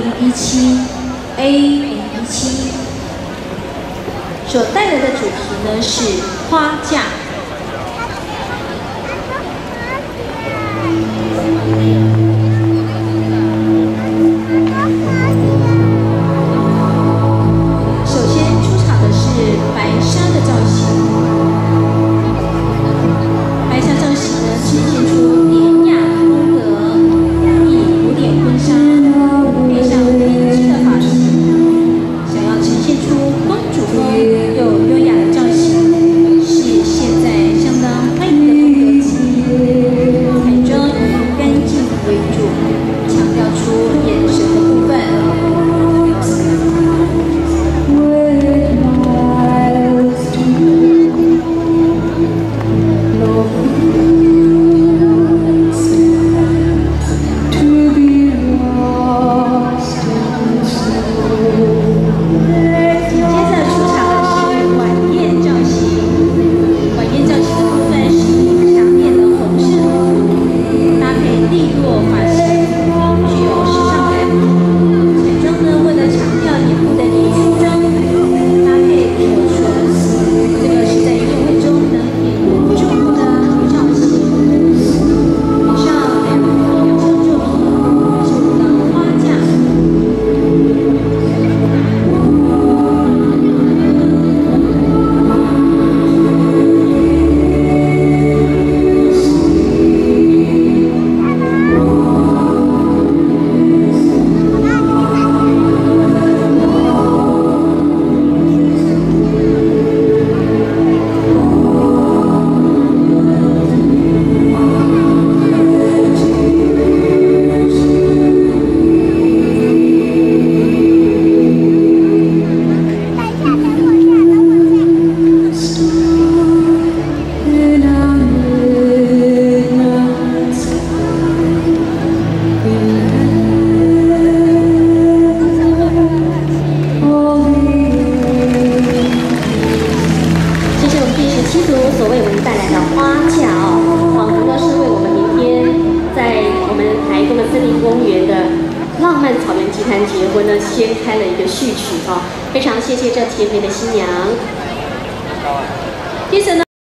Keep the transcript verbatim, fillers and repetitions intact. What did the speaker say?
零一七 A 零一七所带来的主题呢是花架。 所为我们带来的花架哦，仿佛呢是为我们明天在我们台东的森林公园的浪漫草原集团结婚呢，掀开了一个序曲哦。非常谢谢这甜美的新娘。接着呢。